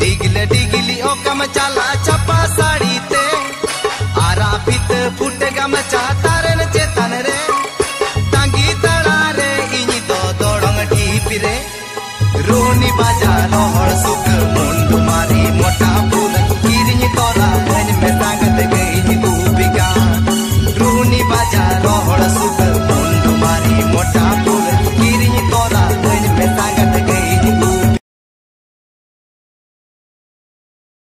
डिगले डिगली ओ कम चला छपा साड़ी ते आरा फित फुट गम चाहता